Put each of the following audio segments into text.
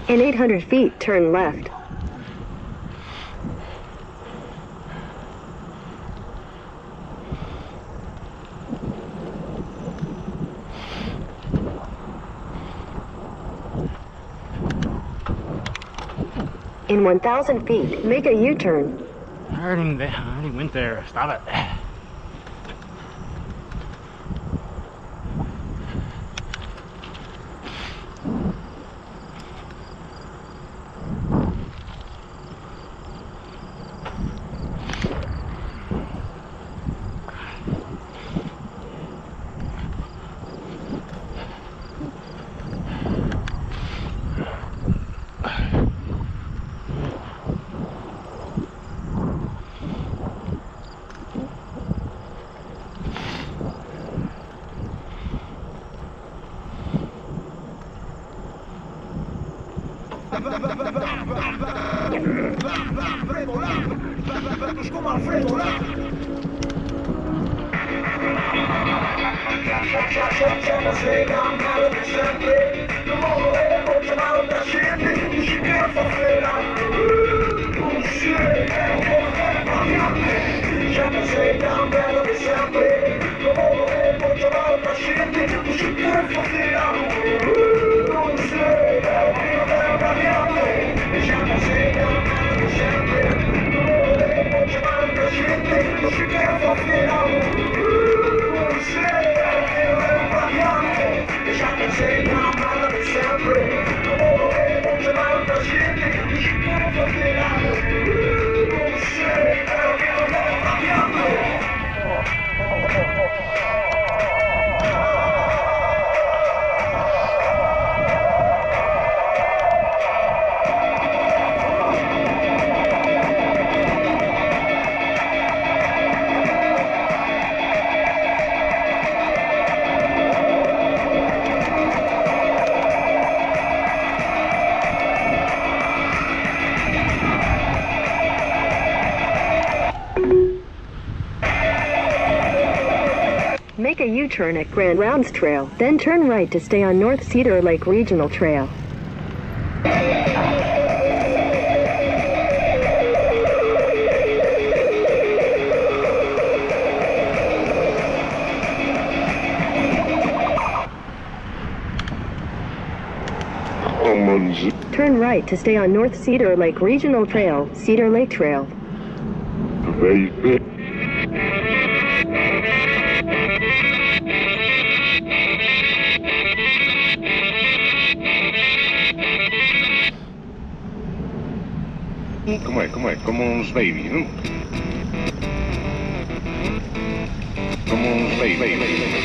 In 800 feet, turn left. In 1,000 feet, make a U-turn. I already went there. Stop it. Make a U-turn at Grand Rounds Trail, then turn right to stay on North Cedar Lake Regional Trail. Turn right to stay on North Cedar Lake Regional Trail, Cedar Lake Trail. Como uns baby, não? Como uns baby.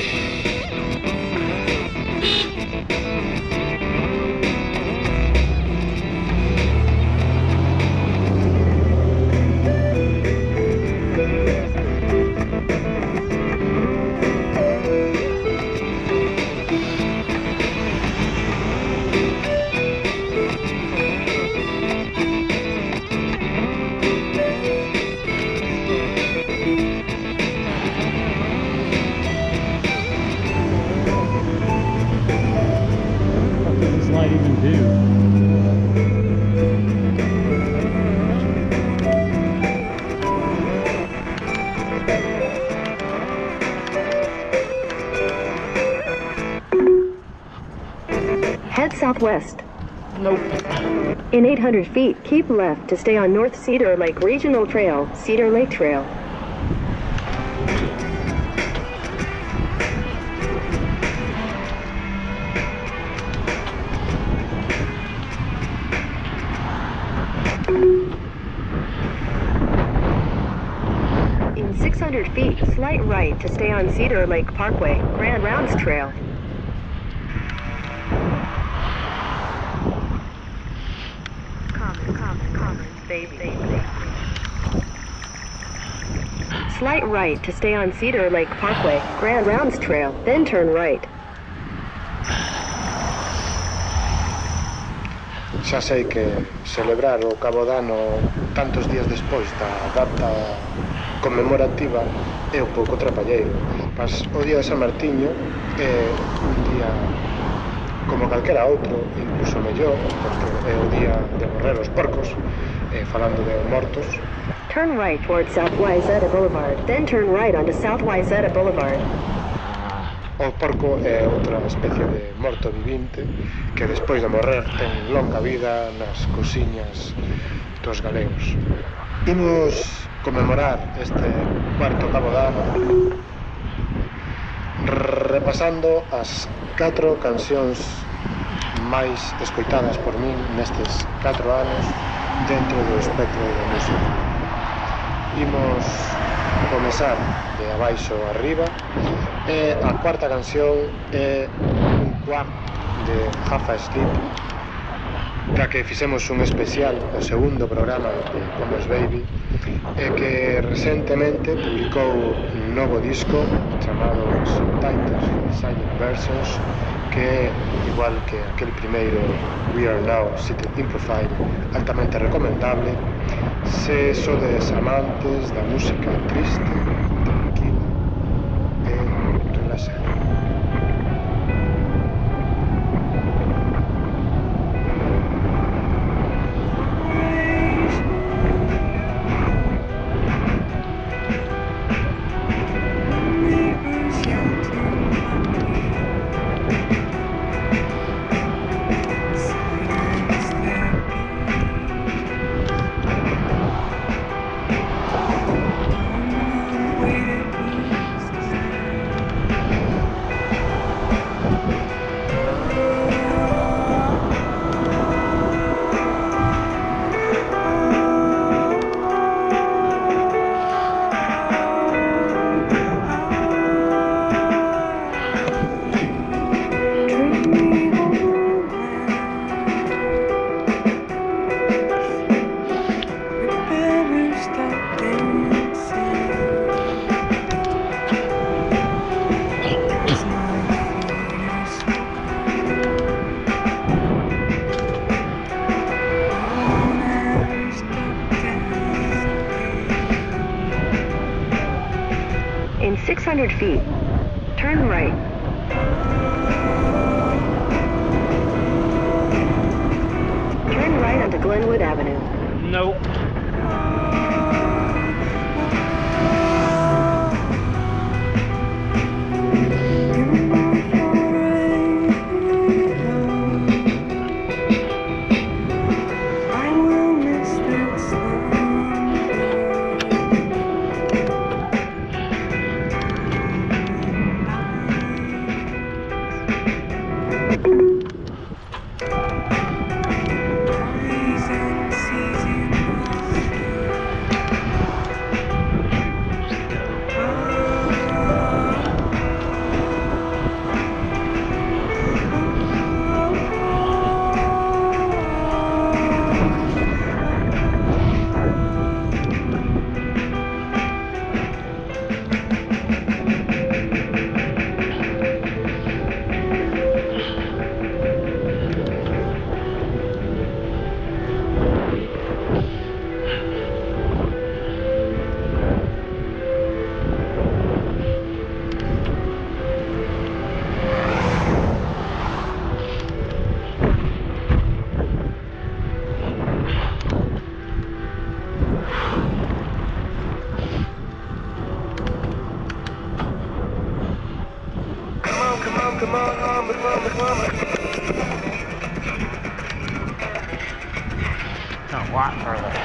Head southwest. Nope. In 800 feet, keep left to stay on North Cedar Lake Regional Trail, Cedar Lake Trail. In 600 feet, slight right to stay on Cedar Lake Parkway, Grand Rounds Trail. Baby. Slight right to stay on Cedar Lake Parkway, Grand Rounds Trail, then turn right. Xa sei que celebrar o Cabo Dano tantos días despois da data conmemorativa é un pouco trapalleiro, mas o día de San Martiño é un día como calquera outro, incluso mellor, porque é o día de morrer os porcos, falando de mortos. Turn right towards South Wayzata Boulevard, then turn right onto South Wayzata Boulevard. O porco é outra especie de morto vivinte que despois de morrer ten longa vida nas cociñas dos galegos. Imos conmemorar este cuarto cabo de ano repasando as 4 cancións máis escoitadas por min nestes 4 anos dentro do espectro da música. Imos comezar de abaixo arriba e a cuarta canción é un quart de Half Asleep, da que fixemos un especial o segundo programa de Como Baby e que recentemente publicou un novo disco chamado Subtitles Silent Versions, que é igual que aquel primeiro We Are Now Seated in Profile, altamente recomendable se sodes amantes da música triste, tranquila e relaxada. In 600 feet, turn right. Turn right onto Glenwood Avenue. Nope. A lot further.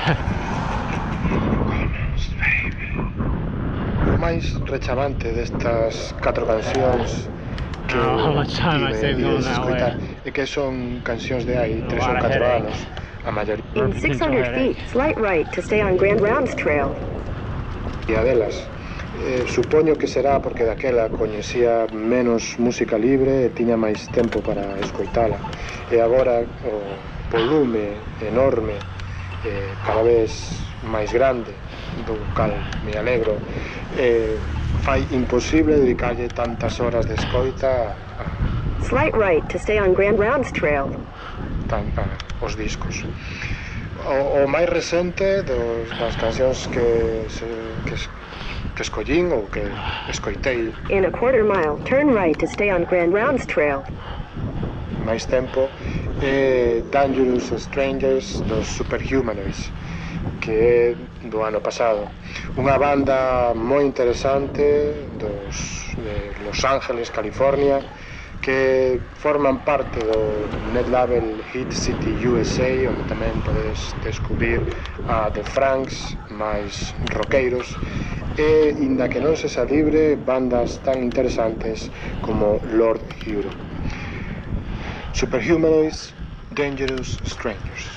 O máis rechamante destas 4 cancións que how much time I saved going that escoitar way. é que son cancións de hai 3 ou 4 anos, a maioría In 600 feet, slight right to stay on Grand Rounds Trail. delas. Supoño que será porque daquela coñecía menos música libre e tiña máis tempo para escoitala. E agora o volume enorme, cada vez máis grande, do cal me alegro, fai imposible dedicarlle tantas horas de escoita Slight right to stay on Grand Rounds Trail. aos discos. O máis recente das cancións que escollín ou que escoitei In a quarter mile, turn right to stay on Grand Rounds Trail. máis tempo é Dangerous Strangers dos Superhumanoids, que é do ano pasado. Unha banda moi interesante de Los Ángeles, California, que forman parte do net label Hit City USA, onde tamén podes descubrir a The Franks, máis roqueiros, e, inda que non se xa libre, bandas tan interesantes como Lord Hero. Superhumanoids, Dangerous Strangers.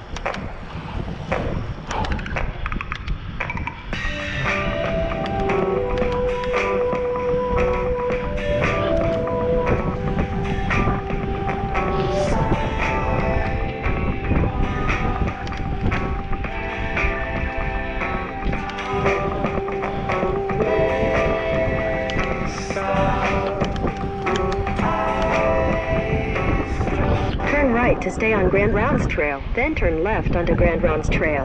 To stay on Grand Rounds Trail, then turn left onto Grand Rounds Trail.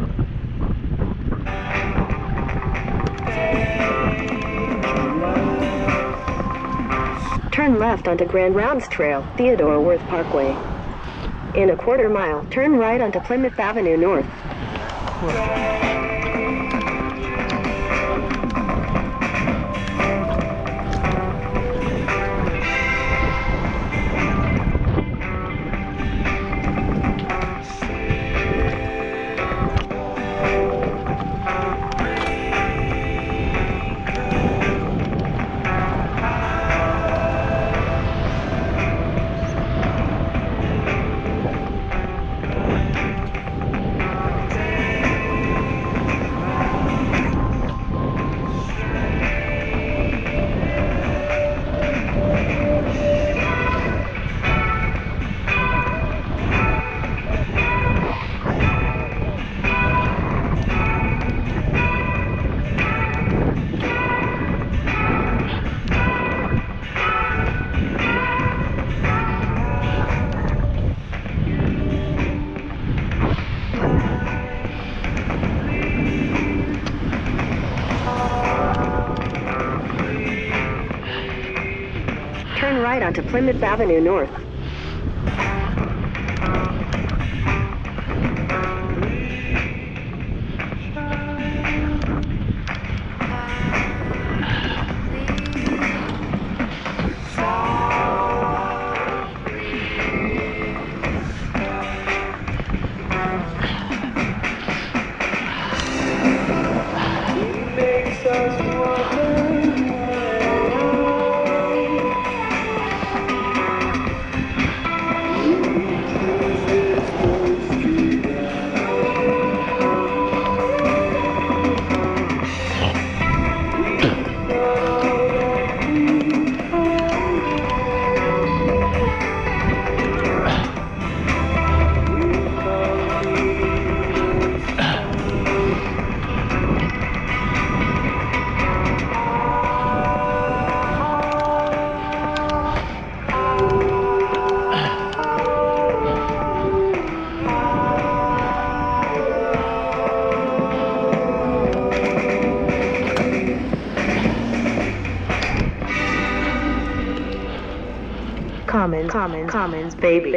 Turn left onto Grand Rounds Trail, Theodore Worth Parkway. In a quarter mile, turn right onto Plymouth Avenue North. Turn right onto Plymouth Avenue North. Commons, baby.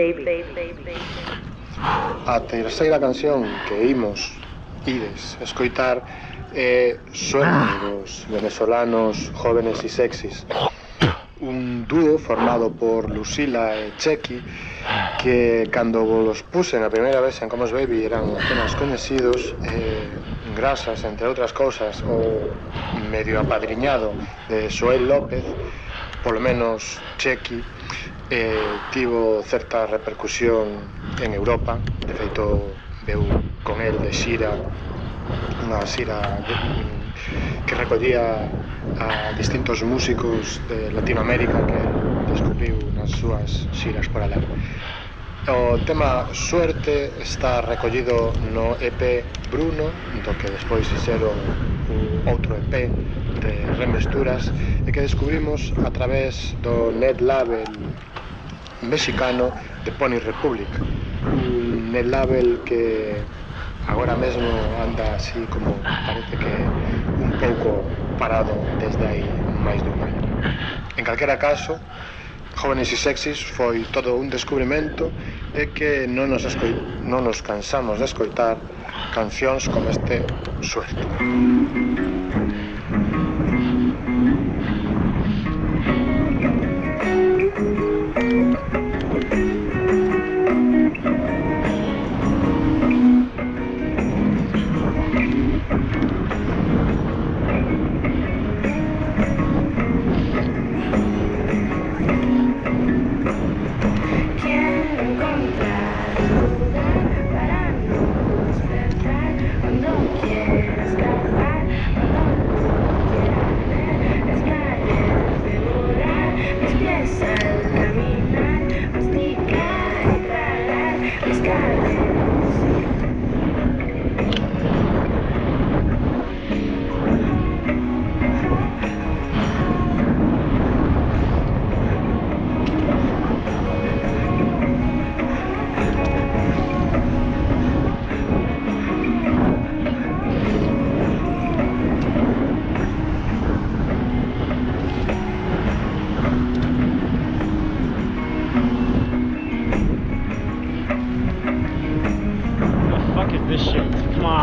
A terceira canción que ides escoitar é Suerte dos venezolanos Jóvenes y Sexys, un dúo formado por Lucila e Chequi, que cando los pusen a primeira vez en Commons Baby eran apenas coñecidos, grazas, entre outras cousas, o medio apadriñado de Xoel López, polo menos Chequi, tivo certa repercusión en Europa. De feito, veu con el de xira, unha xira que recollía a distintos músicos de Latinoamérica que descubriu nas súas xiras por alá. O tema Suerte está recollido no EP Bruno, do que despois fixeron outro EP de remesturas, e que descubrimos a través do net label mexicano de Pony Republic, un net label que agora mesmo anda así como parece que un pouco parado desde aí máis dun ano. En calquera caso, Jóvenes e Sexys foi todo un descubrimento e que non nos cansamos de escoitar cancións como este Suelto. This shit. Come on.